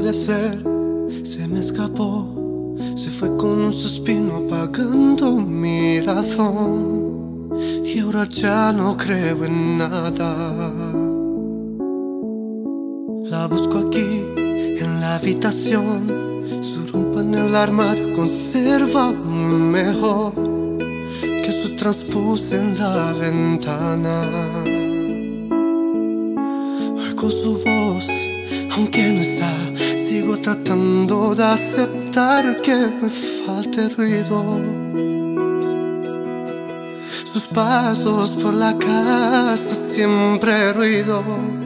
puede ser, se me escapó, se fue con un suspiro apagando mi razón. Y ahora ya no creo en nada. La busco aquí, en la habitación. Su ropa en el armario conserva mejor que su transpuse en la ventana. Oigo su voz, aunque no está. Sigo tratando de aceptar que me falte ruido. Sus pasos por la casa, siempre ruido.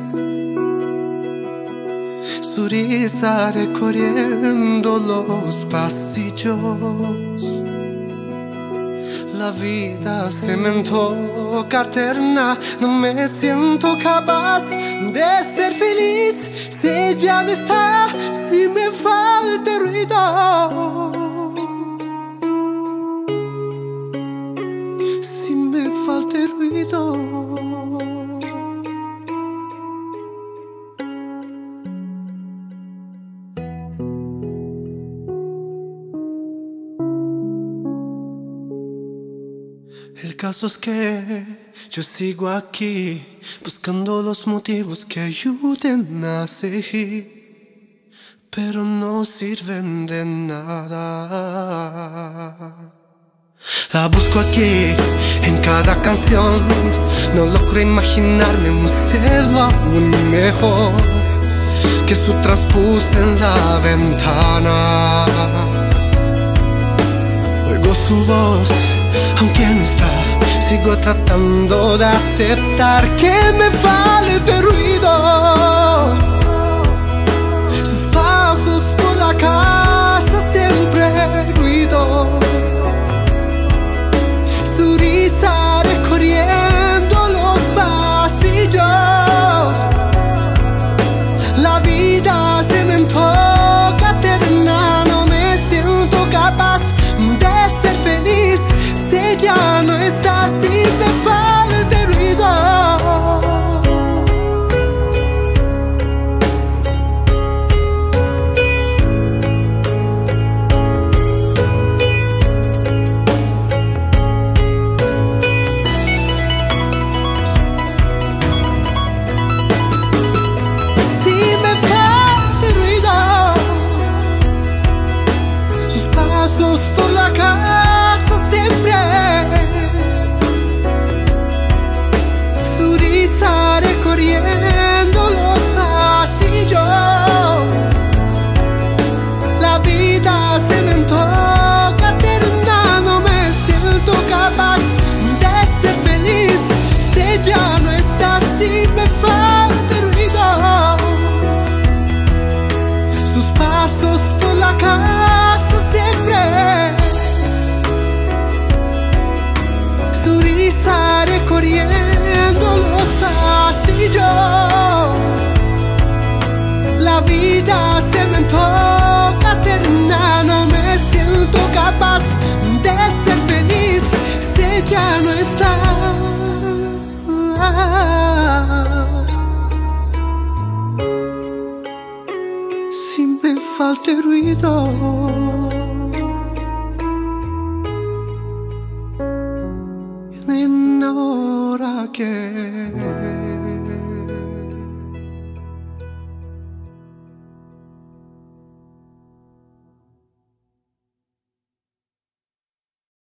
Su risa recorriendo los pasillos. La vida se me antoja eterna. No me siento capaz de ser feliz si ella no está, si me falta ruido. Si me falta ruido. El caso es que yo sigo aquí buscando los motivos que ayuden a seguir, pero no sirven de nada. La busco aquí en cada canción. No logro imaginarme un cielo aún mejor que su transpuse en la ventana. Oigo su voz, aunque no está. Sigo tratando de aceptar que me falte ruido. Sus pasos por la casa, siempre ruido. Su risa recorriendo los pasillos. La vida se me antoja eterna. No me siento capaz de ser feliz si ella no está. Si me falta ruido. Si me falta ruido. Sus pasos por la casa, siempre recorriendo los pasillos. La vida se me antoja eterna. No me siento capaz de ser feliz si ella no está. Si me falta ruido. Sus pasos por la casa, siempre. Su risa recorriendo los pasillos. La vida se me antoja eterna. No me siento capaz de ser feliz si ella no está. Si me falta ruido. En ahora que